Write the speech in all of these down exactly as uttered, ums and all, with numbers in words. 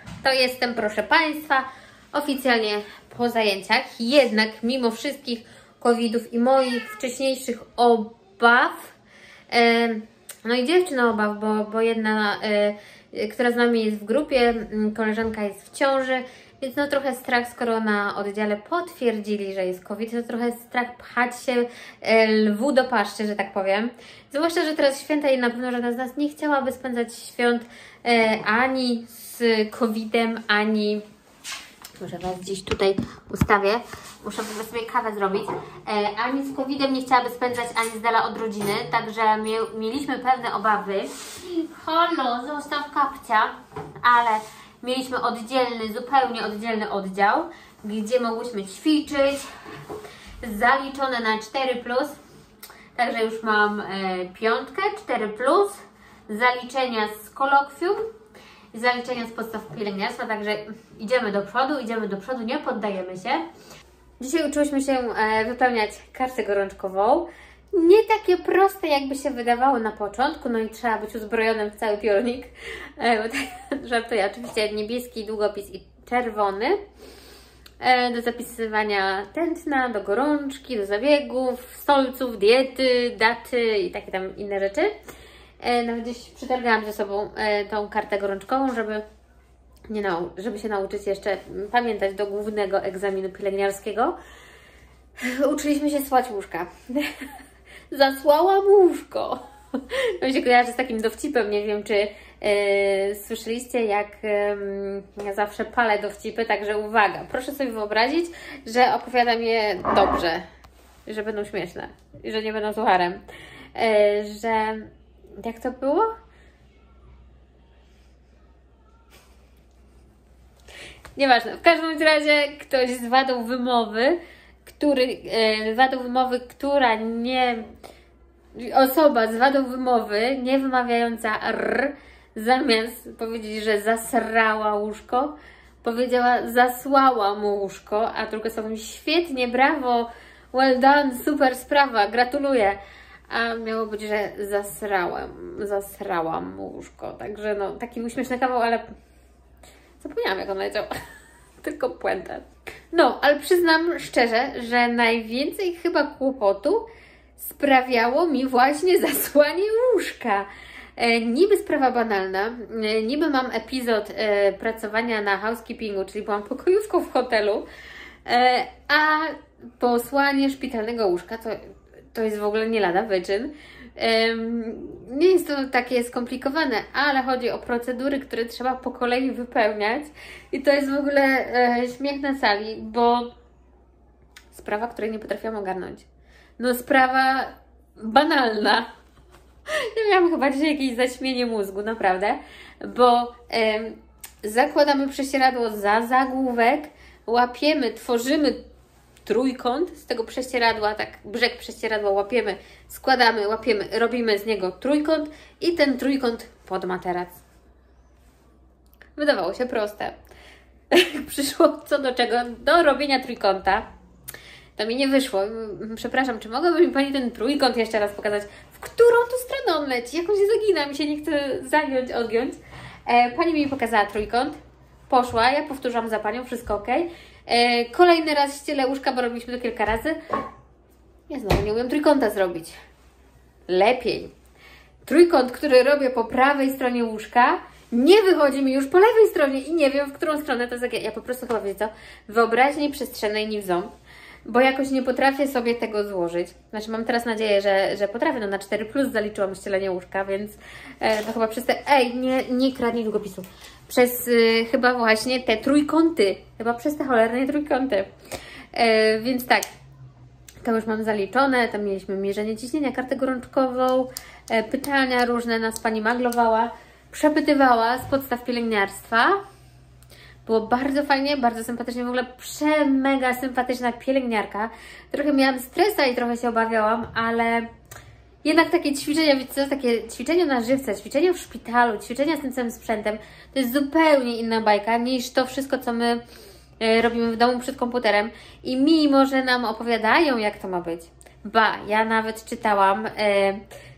to jestem, proszę Państwa, oficjalnie po zajęciach. Jednak mimo wszystkich covidów i moich wcześniejszych obaw, e, no i dziewczyn obaw, bo, bo jedna, e, która z nami jest w grupie, koleżanka jest w ciąży, więc no trochę strach, skoro na oddziale potwierdzili, że jest COVID, to trochę strach pchać się e, lwu do paszczy, że tak powiem. Zwłaszcza, że teraz święta i na pewno żadna z nas nie chciałaby spędzać świąt e, ani z covidem, ani... Może Was gdzieś tutaj ustawię, muszę sobie kawę zrobić. E, ani z covidem nie chciałaby spędzać, ani z dala od rodziny, także mie mieliśmy pewne obawy. Halo, zostaw kapcia, ale mieliśmy oddzielny, zupełnie oddzielny oddział, gdzie mogłyśmy ćwiczyć, zaliczone na cztery plus, także już mam e, piątkę, cztery plus, zaliczenia z kolokwium, zaliczenia z podstaw pielęgniarstwa, także idziemy do przodu, idziemy do przodu, nie poddajemy się. Dzisiaj uczyłyśmy się e, wypełniać kartę gorączkową. Nie takie proste, jakby się wydawało na początku, no i trzeba być uzbrojonym w cały piórnik. E, bo tak, żartuję, oczywiście niebieski długopis i czerwony. E, do zapisywania tętna, do gorączki, do zabiegów, stolców, diety, daty i takie tam inne rzeczy. E, nawet gdzieś przetargałam ze sobą e, tą kartę gorączkową, żeby, nie nau żeby się nauczyć jeszcze pamiętać do głównego egzaminu pielęgniarskiego. Uczyliśmy się słać łóżka. Zasłałam łóżko. To mi się kojarzy z takim dowcipem, nie wiem czy e, słyszeliście, jak e, ja zawsze palę dowcipy, także uwaga, proszę sobie wyobrazić, że opowiadam je dobrze, że będą śmieszne i że nie będą sucharem. E, że jak to było? Nieważne, w każdym razie ktoś z wadą wymowy, który, e, wadą wymowy, która nie, osoba z wadą wymowy, nie wymawiająca r, zamiast powiedzieć, że zasrała łóżko, powiedziała zasłała mu łóżko, a drugie słowo mi świetnie, brawo, well done, super sprawa, gratuluję. A miało być, że zasrałem, zasrałam mu łóżko, także no, taki był śmieszny kawał, ale zapomniałam, jak on leciał. Tylko puentę. No, ale przyznam szczerze, że najwięcej chyba kłopotu sprawiało mi właśnie zasłanie łóżka. E, niby sprawa banalna, e, niby mam epizod e, pracowania na housekeepingu, czyli byłam pokojówką w hotelu, e, a posłanie szpitalnego łóżka to, to jest w ogóle nie lada wyczyn. Nie jest to takie skomplikowane, ale chodzi o procedury, które trzeba po kolei wypełniać i to jest w ogóle e, śmiech na sali, bo sprawa, której nie potrafiłam ogarnąć. No sprawa banalna. Ja miałam chyba dzisiaj jakieś zaćmienie mózgu, naprawdę, bo e, zakładamy prześcieradło za zagłówek, łapiemy, tworzymy trójkąt z tego prześcieradła, tak brzeg prześcieradła łapiemy, składamy, łapiemy, robimy z niego trójkąt i ten trójkąt pod materac. Wydawało się proste. Przyszło co do czego, do robienia trójkąta. To mi nie wyszło. Przepraszam, czy mogłaby mi Pani ten trójkąt jeszcze raz pokazać? W którą tu stronę on leci? Jak on się zagina? Mi się nie chce zagiąć, odgiąć. E, Pani mi pokazała trójkąt. Poszła, ja powtórzam za Panią, wszystko ok. E, kolejny raz ścielę łóżka, bo robiliśmy to kilka razy. Ja znowu nie umiem trójkąta zrobić. Lepiej. Trójkąt, który robię po prawej stronie łóżka, nie wychodzi mi już po lewej stronie i nie wiem, w którą stronę to zagię. Ja po prostu chyba, wiecie co, wyobraźni przestrzennej nie w ząb, bo jakoś nie potrafię sobie tego złożyć. Znaczy mam teraz nadzieję, że, że potrafię, no na cztery plus zaliczyłam ścielenie łóżka, więc e, to chyba przez te... Ej, nie, nie kradnij długopisu. Przez y, chyba właśnie te trójkąty. Chyba przez te cholerne trójkąty. E, więc tak, to już mam zaliczone. Tam mieliśmy mierzenie ciśnienia, kartę gorączkową, e, pytania różne nas Pani maglowała, przepytywała z podstaw pielęgniarstwa. Było bardzo fajnie, bardzo sympatycznie, w ogóle przemega sympatyczna pielęgniarka. Trochę miałam stresa i trochę się obawiałam, ale jednak takie ćwiczenia, wiecie co, takie ćwiczenia na żywce, ćwiczenia w szpitalu, ćwiczenia z tym całym sprzętem, to jest zupełnie inna bajka niż to wszystko, co my e, robimy w domu przed komputerem. I mimo, że nam opowiadają, jak to ma być, ba, ja nawet czytałam e,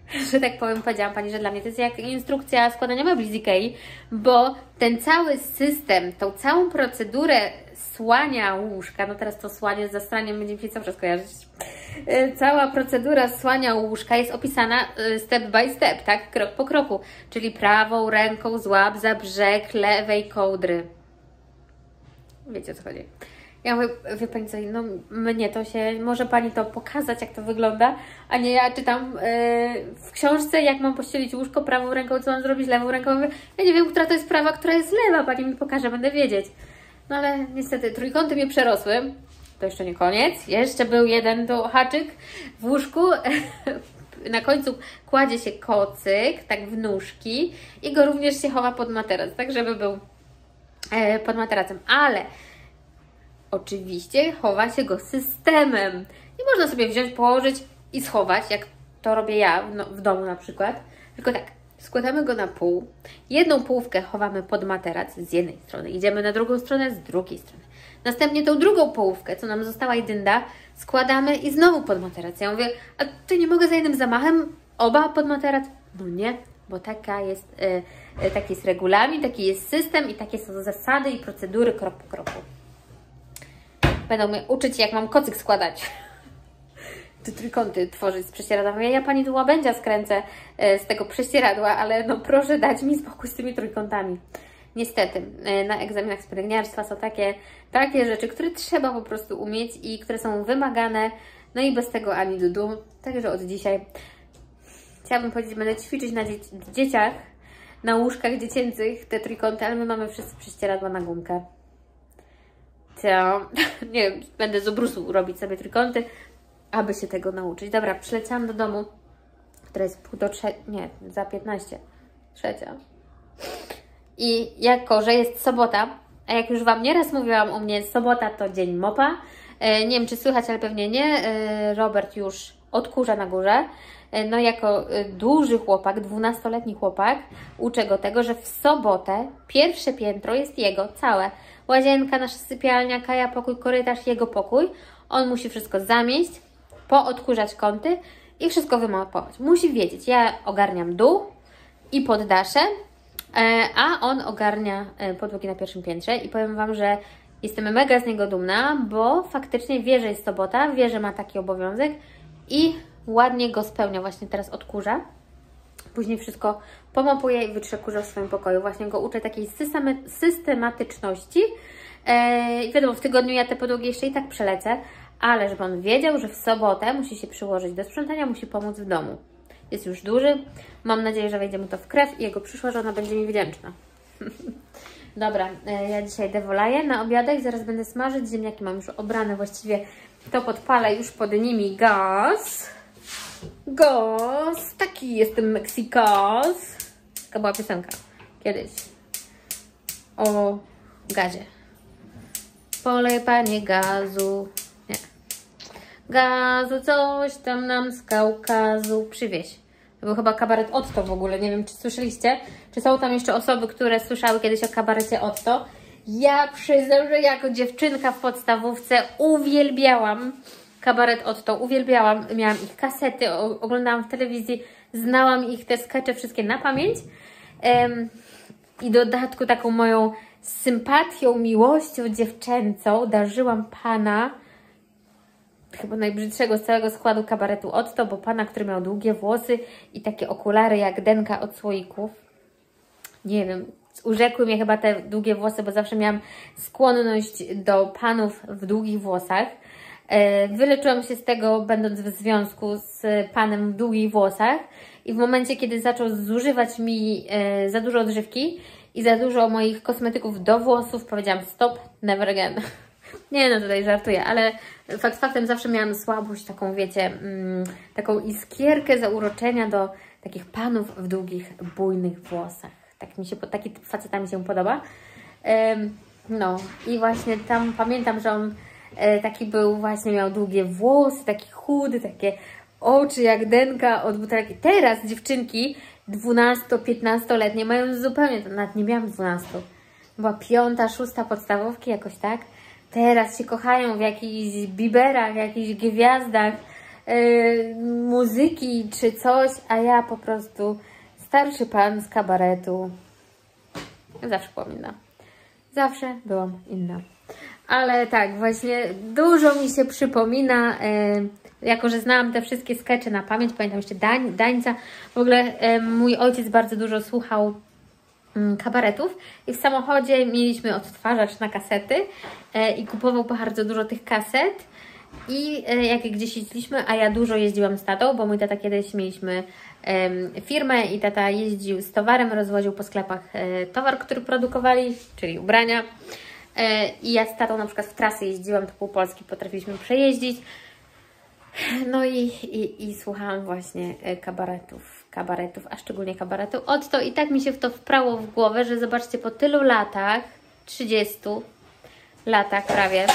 że tak powiem, powiedziałam Pani, że dla mnie to jest jak instrukcja składania mebli z Ikei, bo ten cały system, tą całą procedurę słania łóżka, no teraz to słanie z zastraniem będzie mi się cały czas kojarzyć, cała procedura słania łóżka jest opisana step by step, tak, krok po kroku, czyli prawą ręką złap za brzeg lewej kołdry. Wiecie, o co chodzi. Ja mówię, wie Pani co, no mnie to się, może Pani to pokazać, jak to wygląda, a nie ja czytam yy, w książce, jak mam pościelić łóżko prawą ręką, co mam zrobić lewą ręką. Mówię, ja nie wiem, która to jest prawa, która jest lewa, Pani mi pokaże, będę wiedzieć. No ale niestety trójkąty mnie przerosły. To jeszcze nie koniec. Jeszcze był jeden to haczyk w łóżku. Na końcu kładzie się kocyk, tak w nóżki i go również się chowa pod materac, tak żeby był e, pod materacem. Ale oczywiście chowa się go systemem. Nie można sobie wziąć, położyć i schować, jak to robię ja w, no, w domu na przykład. Tylko tak, składamy go na pół. Jedną połówkę chowamy pod materac z jednej strony. Idziemy na drugą stronę z drugiej strony. Następnie tą drugą połówkę, co nam została i dynda, składamy i znowu pod materac. Ja mówię, a czy nie mogę za jednym zamachem oba pod materac? No nie, bo taka jest, e, taki jest regulamin, taki jest system i takie są zasady i procedury krok po kroku. Będą mnie uczyć, jak mam kocyk składać. Te trójkąty tworzyć z prześcieradła. Mówię, ja Pani tu łabędzia skręcę e, z tego prześcieradła, ale no proszę dać mi spokój z tymi trójkątami. Niestety, na egzaminach z pielęgniarstwa są takie, takie rzeczy, które trzeba po prostu umieć i które są wymagane, no i bez tego ani dudu. Także od dzisiaj chciałabym powiedzieć, będę ćwiczyć na dzie dzieciach, na łóżkach dziecięcych te trójkąty, ale my mamy wszyscy prześcieradła na gumkę. To, nie wiem, będę z obrusu robić sobie trójkąty, aby się tego nauczyć. Dobra, przyleciałam do domu, która jest pół do trzeciej, nie, za piętnaście, trzecia. I jako, że jest sobota, a jak już Wam nieraz mówiłam u mnie, sobota to dzień mopa. E, nie wiem, czy słychać, ale pewnie nie. E, Robert już odkurza na górze. E, no jako e, duży chłopak, dwunastoletni chłopak, uczę go tego, że w sobotę pierwsze piętro jest jego, całe. Łazienka, nasza sypialnia, Kaja pokój, korytarz, jego pokój. On musi wszystko zamieść, poodkurzać kąty i wszystko wymopować. Musi wiedzieć, ja ogarniam dół i poddasze, a on ogarnia podłogi na pierwszym piętrze i powiem Wam, że jestem mega z niego dumna, bo faktycznie wie, że jest sobota, wie, że ma taki obowiązek i ładnie go spełnia. Właśnie teraz odkurza, później wszystko pomopuje i wytrze kurze w swoim pokoju. Właśnie go uczę takiej systematyczności. Eee, wiadomo, w tygodniu ja te podłogi jeszcze i tak przelecę, ale żeby on wiedział, że w sobotę musi się przyłożyć do sprzątania, musi pomóc w domu. Jest już duży. Mam nadzieję, że wejdzie mu to w krew i jego przyszła żona będzie mi wdzięczna. Dobra, ja dzisiaj dewolaję na obiadek. Zaraz będę smażyć. Ziemniaki mam już obrane. Właściwie to podpalę już pod nimi gaz. Gaz. Taki jestem Meksykas. Taka była piosenka kiedyś o gazie. Polej Panie gazu. Gazu, coś tam nam z Kaukazu przywieź. To był chyba kabaret Otto w ogóle. Nie wiem, czy słyszeliście? Czy są tam jeszcze osoby, które słyszały kiedyś o kabarecie Otto? Ja przyznam, że jako dziewczynka w podstawówce uwielbiałam kabaret Otto. Uwielbiałam. Miałam ich kasety, oglądałam w telewizji, znałam ich, te skecze wszystkie na pamięć. Um, I dodatku taką moją sympatią, miłością dziewczęcą darzyłam pana, chyba najbrzydszego z całego składu kabaretu Otto, bo pana, który miał długie włosy i takie okulary jak denka od słoików. Nie wiem, urzekły mnie chyba te długie włosy, bo zawsze miałam skłonność do panów w długich włosach. Wyleczyłam się z tego, będąc w związku z panem w długich włosach i w momencie, kiedy zaczął zużywać mi za dużo odżywki i za dużo moich kosmetyków do włosów, powiedziałam stop, never again. Nie, no tutaj żartuję, ale fakt faktem zawsze miałam słabość taką, wiecie, mm, taką iskierkę zauroczenia do takich panów w długich, bujnych włosach. Tak mi się, taki typ faceta mi się podoba. Ym, no i właśnie tam pamiętam, że on e, taki był, właśnie miał długie włosy, taki chudy, takie oczy jak denka od butelki. Teraz dziewczynki dwunasto-piętnastoletnie mają zupełnie, nawet nie miałam dwunastu, była piąta, szósta podstawówki jakoś tak. Teraz się kochają w jakichś biberach, jakichś gwiazdach, yy, muzyki czy coś, a ja po prostu starszy pan z kabaretu. Zawsze byłam inna. Zawsze byłam inna. Ale tak, właśnie dużo mi się przypomina, yy, jako że znałam te wszystkie skecze na pamięć, pamiętam jeszcze Dań, Dańca. W ogóle yy, mój ojciec bardzo dużo słuchał kabaretów i w samochodzie mieliśmy odtwarzacz na kasety e, i kupował bardzo dużo tych kaset i e, jak gdzieś jeździliśmy, a ja dużo jeździłam z tatą, bo mój tata kiedyś mieliśmy e, firmę i tata jeździł z towarem, rozwoził po sklepach e, towar, który produkowali, czyli ubrania e, i ja z tatą na przykład w trasy jeździłam, to pół Polski potrafiliśmy przejeździć. No i, i, i słuchałam właśnie kabaretów, kabaretów, a szczególnie kabaretu Otto i tak mi się w to wprało w głowę, że zobaczcie, po tylu latach, trzydziestu latach prawie,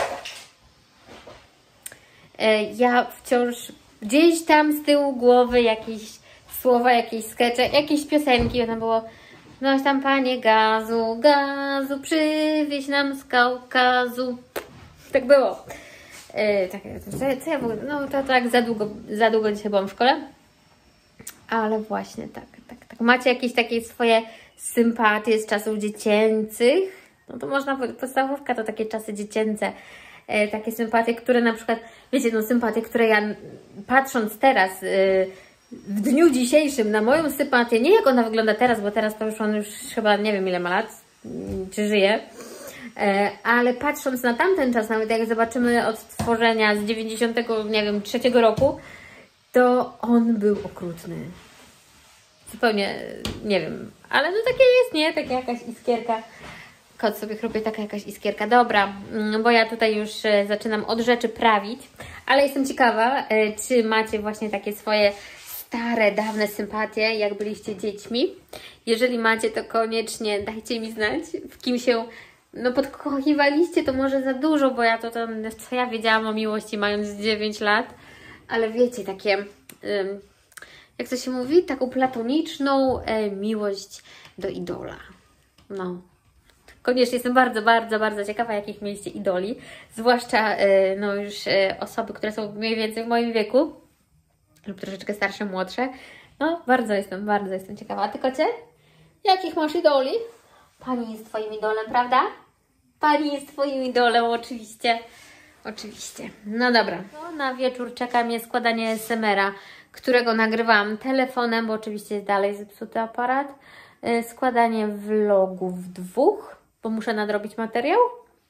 ja wciąż gdzieś tam z tyłu głowy jakieś słowa, jakieś skecze, jakieś piosenki, ono było: noś tam panie gazu, gazu, przywieź nam z Kaukazu. Tak było. Yy, tak, co, co ja w ogóle, no to tak za długo, za długo dzisiaj byłam w szkole, ale właśnie tak, tak, tak. Macie jakieś takie swoje sympatie z czasów dziecięcych? No to można powiedzieć, podstawówka to takie czasy dziecięce, yy, takie sympatie, które na przykład, wiecie, no sympatie, które ja patrząc teraz, yy, w dniu dzisiejszym na moją sympatię, nie jak ona wygląda teraz, bo teraz to już on już chyba nie wiem ile ma lat, yy, czy żyje, ale patrząc na tamten czas, nawet jak zobaczymy odtworzenia z dziewięćdziesiątego, nie wiem, trzeciego roku, to on był okrutny. Zupełnie, nie wiem, ale no takie jest, nie? Taka jakaś iskierka. Kot sobie chrupie, taka jakaś iskierka. Dobra, bo ja tutaj już zaczynam od rzeczy prawić, ale jestem ciekawa, czy macie właśnie takie swoje stare, dawne sympatie, jak byliście dziećmi. Jeżeli macie, to koniecznie dajcie mi znać, w kim się no podkochiwaliście, to może za dużo, bo ja to, to co ja wiedziałam o miłości mając dziewięć lat, ale wiecie, takie, ym, jak to się mówi, taką platoniczną e, miłość do idola. No, koniecznie jestem bardzo, bardzo, bardzo ciekawa, jakich mieliście idoli, zwłaszcza e, no już e, osoby, które są mniej więcej w moim wieku, lub troszeczkę starsze, młodsze. No, bardzo jestem, bardzo jestem ciekawa. A Ty, kocie? Jakich masz idoli? Pani jest Twoim idolem, prawda? Pani jest Twoim idolem, oczywiście. Oczywiście. No dobra. No, na wieczór czeka mnie składanie es em era, którego nagrywałam telefonem, bo oczywiście jest dalej zepsuty aparat. Yy, składanie vlogów dwóch, bo muszę nadrobić materiał.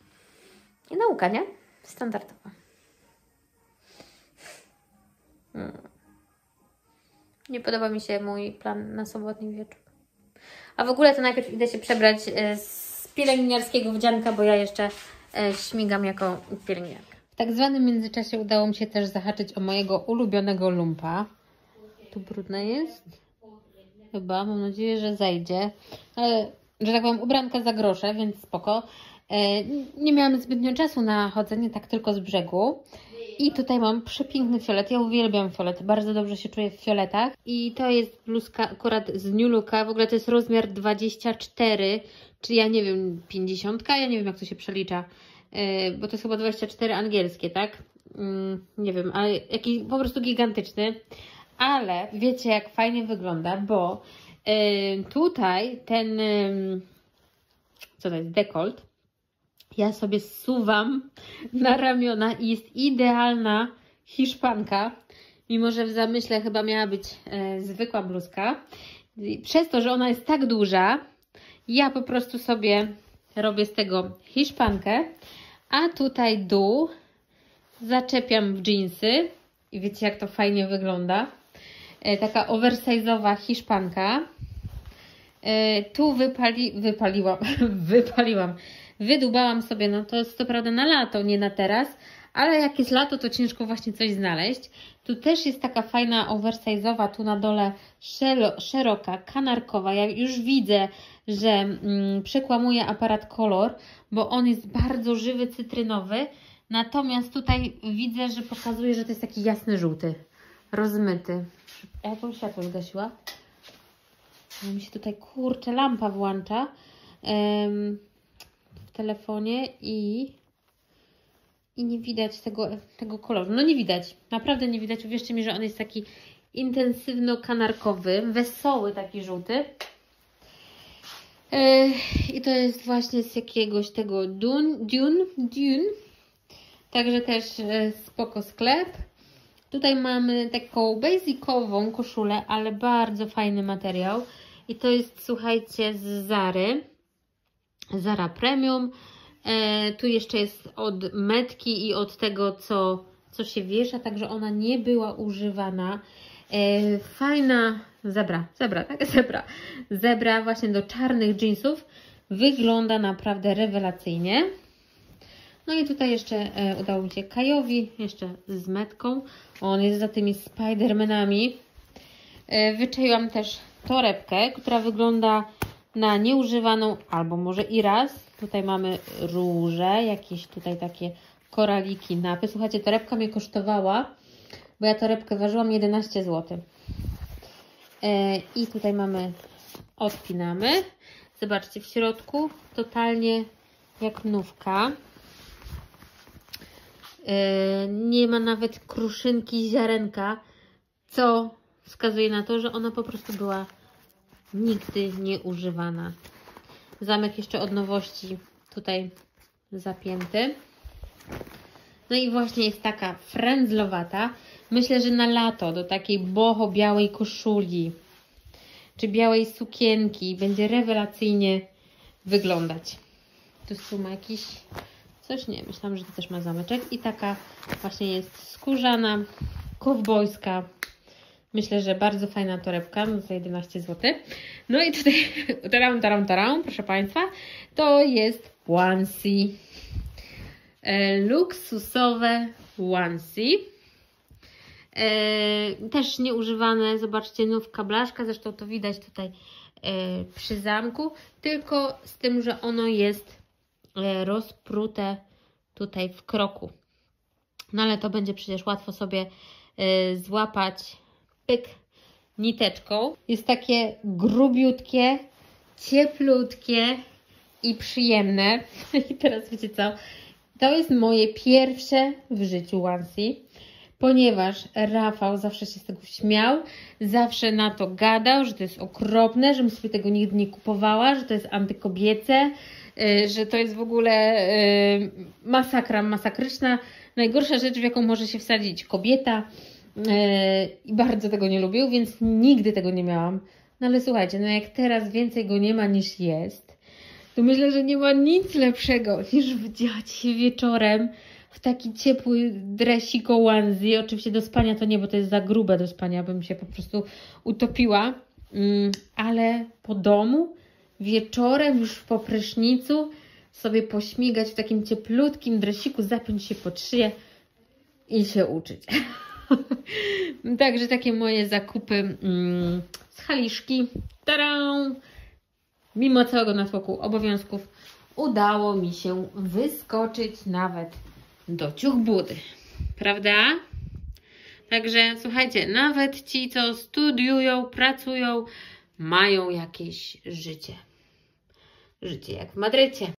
I nauka, nie? Standardowa. Hmm. Nie podoba mi się mój plan na sobotni wieczór. A w ogóle to najpierw idę się przebrać z pielęgniarskiego wdzianka, bo ja jeszcze śmigam jako pielęgniarka. W tak zwanym międzyczasie udało mi się też zahaczyć o mojego ulubionego lumpa. Tu brudne jest? Chyba, mam nadzieję, że zajdzie. Ale, że tak powiem, ubranka za grosze, więc spoko. Nie miałam zbytnio czasu na chodzenie tak tylko z brzegu. I tutaj mam przepiękny fiolet. Ja uwielbiam fiolet. Bardzo dobrze się czuję w fioletach. I to jest bluzka akurat z New Looka. W ogóle to jest rozmiar dwadzieścia cztery, czyli ja nie wiem, pięćdziesiąt. Ja nie wiem, jak to się przelicza. Yy, bo to jest chyba dwadzieścia cztery angielskie, tak? Yy, nie wiem, ale jakiś po prostu gigantyczny. Ale wiecie, jak fajnie wygląda, bo yy, tutaj ten, yy, co to jest, dekolt, ja sobie zsuwam na ramiona i jest idealna hiszpanka, mimo że w zamyśle chyba miała być e, zwykła bluzka. I przez to, że ona jest tak duża, ja po prostu sobie robię z tego hiszpankę, a tutaj dół zaczepiam w dżinsy i wiecie, jak to fajnie wygląda. E, taka oversize'owa hiszpanka. E, tu wypali, wypaliłam, wypaliłam. Wydubałam sobie, no to jest to prawda na lato, nie na teraz, ale jak jest lato, to ciężko właśnie coś znaleźć. Tu też jest taka fajna oversize'owa, tu na dole szeroka, kanarkowa. Ja już widzę, że mm, przekłamuje aparat kolor, bo on jest bardzo żywy, cytrynowy. Natomiast tutaj widzę, że pokazuje, że to jest taki jasny żółty, rozmyty. Ja bym światło zgasiła. No mi się tutaj, kurczę, lampa włącza. Um, w telefonie i i nie widać tego, tego koloru. No nie widać, naprawdę nie widać. Uwierzcie mi, że on jest taki intensywno-kanarkowy, wesoły taki żółty. Yy, I to jest właśnie z jakiegoś tego Dune, Dune, Dune. Także też yy, spoko sklep. Tutaj mamy taką basicową koszulę, ale bardzo fajny materiał. I to jest, słuchajcie, z Zary. Zara Premium. E, tu jeszcze jest od metki i od tego, co, co się wiesza, także ona nie była używana. E, fajna zebra, zebra, tak? Zebra. Zebra właśnie do czarnych jeansów. Wygląda naprawdę rewelacyjnie. No i tutaj jeszcze e, udało mi się Kajowi, jeszcze z metką. On jest za tymi Spidermanami. E, wyczaiłam też torebkę, która wygląda na nieużywaną, albo może i raz. Tutaj mamy róże, jakieś tutaj takie koraliki, napy. Słuchajcie, torebka mnie kosztowała, bo ja torebkę ważyłam jedenaście złotych. E, I tutaj mamy, odpinamy. Zobaczcie, w środku totalnie jak nówka. E, nie ma nawet kruszynki ziarenka, co wskazuje na to, że ona po prostu była nigdy nie używana. Zamek jeszcze od nowości tutaj zapięty. No i właśnie jest taka frędzlowata. Myślę, że na lato do takiej boho białej koszuli czy białej sukienki będzie rewelacyjnie wyglądać. Tu ma jakiś coś, nie, myślałam, że to też ma zameczek. I taka właśnie jest skórzana, kowbojska. Myślę, że bardzo fajna torebka, no za jedenaście złotych. No i tutaj, taram, taram, taram, proszę Państwa, to jest onesie. E, luksusowe onesie. E, też nieużywane, zobaczcie, nówka blaszka, zresztą to widać tutaj e, przy zamku, tylko z tym, że ono jest e, rozprute tutaj w kroku. No ale to będzie przecież łatwo sobie e, złapać pyk niteczką. Jest takie grubiutkie, cieplutkie i przyjemne. I teraz wiecie co? To jest moje pierwsze w życiu onesie, ponieważ Rafał zawsze się z tego śmiał, zawsze na to gadał, że to jest okropne, żebym sobie tego nigdy nie kupowała, że to jest antykobiece, yy, że to jest w ogóle yy, masakra masakryczna, najgorsza rzecz, w jaką może się wsadzić kobieta. I bardzo tego nie lubił, więc nigdy tego nie miałam. No ale słuchajcie, no jak teraz więcej go nie ma niż jest, to myślę, że nie ma nic lepszego niż wdziać się wieczorem w taki ciepły dresik onesie. Oczywiście do spania to nie, bo to jest za grube do spania, bym się po prostu utopiła. Mm, ale po domu, wieczorem już po prysznicu sobie pośmigać w takim cieplutkim dresiku, zapiąć się pod szyję i się uczyć. Także takie moje zakupy mm, z Haliszki. Tadam! Mimo całego natłoku obowiązków udało mi się wyskoczyć nawet do ciuchbudy. Prawda? Także słuchajcie, nawet ci, co studiują, pracują, mają jakieś życie. Życie jak w Madrycie.